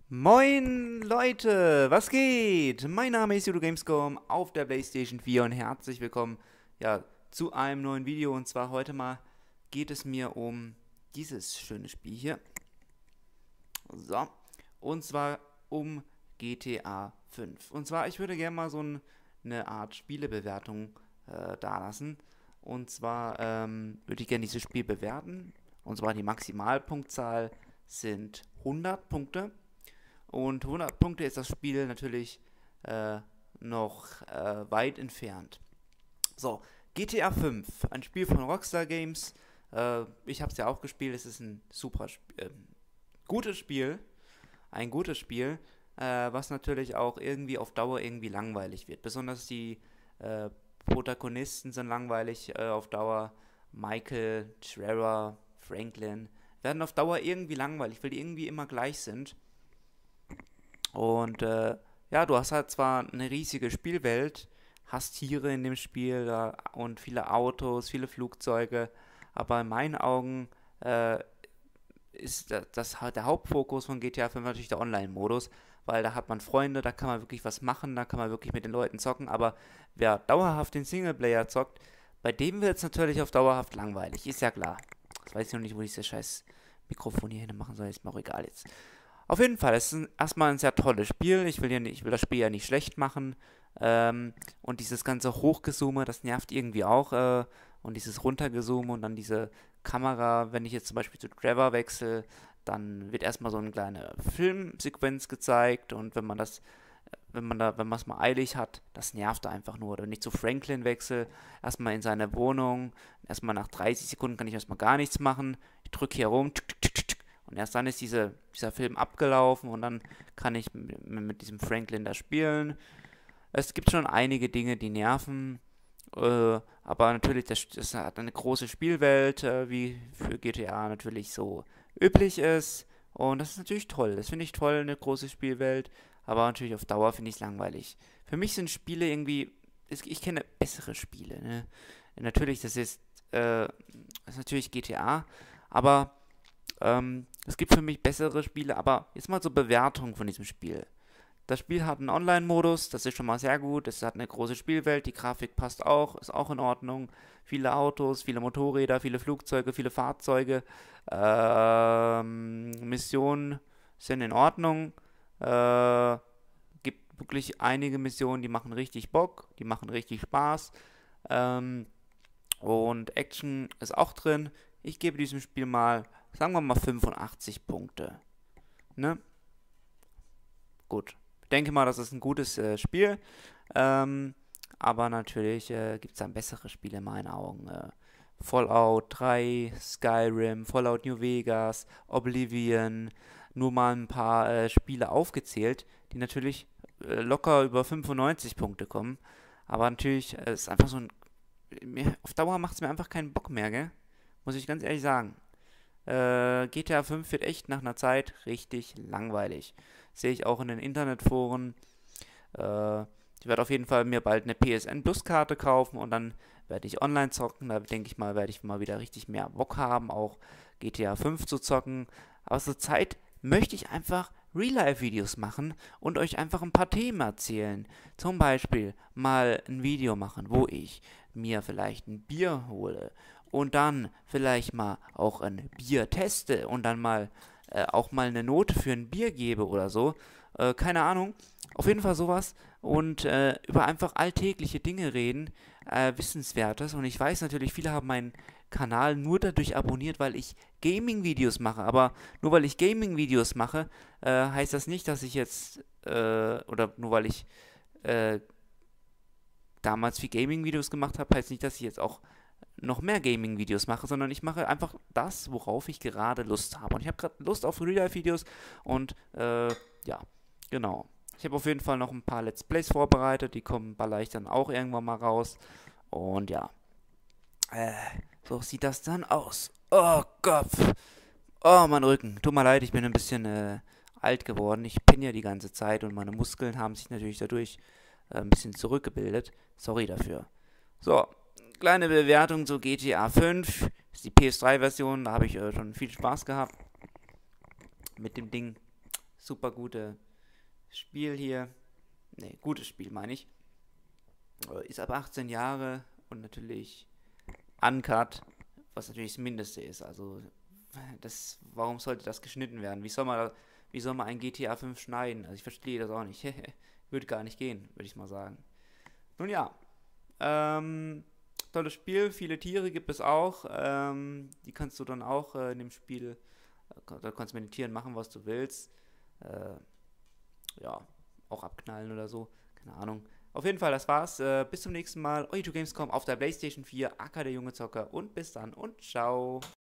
Moin Leute, was geht? Mein Name ist Judo Gamescom auf der PlayStation 4 und herzlich willkommen zu einem neuen Video. Und zwar heute mal geht es mir um dieses schöne Spiel hier. So, und zwar um GTA 5. Und zwar, ich würde gerne mal eine Art Spielebewertung dalassen. Und zwar würde ich gerne dieses Spiel bewerten. Und zwar die Maximalpunktzahl sind 100 Punkte. Und 100 Punkte ist das Spiel natürlich noch weit entfernt. So, GTA 5, ein Spiel von Rockstar Games. Ich habe es ja auch gespielt. Es ist ein gutes Spiel. Ein gutes Spiel, was natürlich auch irgendwie auf Dauer irgendwie langweilig wird. Besonders die Protagonisten sind langweilig auf Dauer. Michael, Trevor, Franklin werden auf Dauer irgendwie langweilig, weil die irgendwie immer gleich sind. Und ja, du hast halt zwar eine riesige Spielwelt, hast Tiere in dem Spiel und viele Autos, viele Flugzeuge, aber in meinen Augen ist der Hauptfokus von GTA 5 natürlich der Online-Modus, weil da hat man Freunde, da kann man wirklich was machen, da kann man wirklich mit den Leuten zocken, aber wer dauerhaft den Singleplayer zockt, bei dem wird es natürlich auf dauerhaft langweilig, ist ja klar. Ich weiß noch nicht, wo ich das scheiß Mikrofon hier hin machen soll, ist mir auch egal jetzt. Auf jeden Fall, es ist erstmal ein sehr tolles Spiel. Ich will das Spiel ja nicht schlecht machen. Und dieses ganze Hochgezoome, das nervt irgendwie auch. Und dieses Runtergezoome und dann diese Kamera, wenn ich jetzt zum Beispiel zu Trevor wechsle, dann wird erstmal so eine kleine Filmsequenz gezeigt. Und wenn man es mal eilig hat, das nervt einfach nur. Oder wenn ich zu Franklin wechsle, erstmal in seine Wohnung, erstmal nach 30 Sekunden kann ich erstmal gar nichts machen. Ich drücke hier rum, und erst dann ist dieser Film abgelaufen und dann kann ich mit diesem Franklin da spielen. Es gibt schon einige Dinge, die nerven, aber natürlich, das hat eine große Spielwelt, wie für GTA natürlich so üblich ist. Und das ist natürlich toll. Das finde ich toll, eine große Spielwelt, aber natürlich auf Dauer finde ich es langweilig. Für mich sind Spiele irgendwie, ich kenne bessere Spiele. Ne? Natürlich, das ist natürlich GTA, aber es gibt für mich bessere Spiele, aber jetzt mal zur Bewertung von diesem Spiel. Das Spiel hat einen Online-Modus, das ist schon mal sehr gut. Es hat eine große Spielwelt, die Grafik passt auch, ist auch in Ordnung. Viele Autos, viele Motorräder, viele Flugzeuge, viele Fahrzeuge. Missionen sind in Ordnung. Gibt wirklich einige Missionen, die machen richtig Bock, die machen richtig Spaß. Ähm, und Action ist auch drin. Ich gebe diesem Spiel mal, sagen wir mal 85 Punkte. Ne? Gut. Ich denke mal, das ist ein gutes Spiel. Ähm, aber natürlich gibt es dann bessere Spiele in meinen Augen. Fallout 3, Skyrim, Fallout New Vegas, Oblivion. Nur mal ein paar Spiele aufgezählt, die natürlich locker über 95 Punkte kommen. Aber natürlich ist einfach so ein. Auf Dauer macht es mir einfach keinen Bock mehr, gell? Muss ich ganz ehrlich sagen. GTA 5 wird echt nach einer Zeit richtig langweilig. Sehe ich auch in den Internetforen. Ich werde auf jeden Fall mir bald eine PSN Plus Karte kaufen und dann werde ich online zocken. Da denke ich mal, werde ich mal wieder richtig mehr Bock haben, auch GTA 5 zu zocken. Aber zur Zeit möchte ich einfach Real-Life-Videos machen und euch einfach ein paar Themen erzählen. Zum Beispiel mal ein Video machen, wo ich mir vielleicht ein Bier hole und dann vielleicht mal auch ein Bier teste und dann mal auch mal eine Note für ein Bier gebe oder so. Keine Ahnung. Auf jeden Fall sowas und über einfach alltägliche Dinge reden, Wissenswertes. Und ich weiß natürlich, viele haben meinen Kanal nur dadurch abonniert, weil ich Gaming-Videos mache. Aber nur weil ich Gaming-Videos mache, heißt das nicht, dass ich jetzt, oder nur weil ich äh, damals viel Gaming-Videos gemacht habe, heißt nicht, dass ich jetzt auch noch mehr Gaming-Videos mache, sondern ich mache einfach das, worauf ich gerade Lust habe. Und ich habe gerade Lust auf Real-Life-Videos und ja, genau. Ich habe auf jeden Fall noch ein paar Let's Plays vorbereitet, die baller ich dann auch irgendwann mal raus. Und ja, äh, so sieht das dann aus. Oh Gott, oh mein Rücken. Tut mir leid, ich bin ein bisschen alt geworden. Ich pinne ja die ganze Zeit und meine Muskeln haben sich natürlich dadurch ein bisschen zurückgebildet. Sorry dafür. So, kleine Bewertung zu GTA 5. Das ist die PS3-Version, da habe ich schon viel Spaß gehabt mit dem Ding. Super gute Spiel hier. Ne, gutes Spiel meine ich. Ist ab 18 Jahre und natürlich uncut, was natürlich das Mindeste ist. Also, warum sollte das geschnitten werden? Wie soll man ein GTA 5 schneiden? Also, ich verstehe das auch nicht. Würde gar nicht gehen, würde ich mal sagen. Nun ja, tolles Spiel. Viele Tiere gibt es auch. Die kannst du dann auch in dem Spiel, da kannst du meditieren, machen, was du willst. Äh, ja, auch abknallen oder so. Keine Ahnung. Auf jeden Fall, das war's. Bis zum nächsten Mal. Euer Gamescom auf der PlayStation 4, aka der junge Zocker. Und bis dann und ciao.